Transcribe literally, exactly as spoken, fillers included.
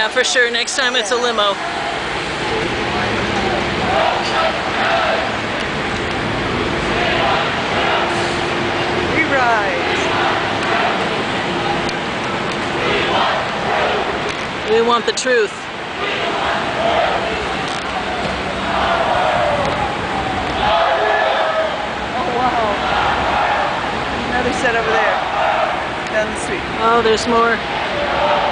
Yeah, for sure. Next time it's a limo. We rise. We want the truth. Oh, wow. Another set over there, down the street. Oh, there's more.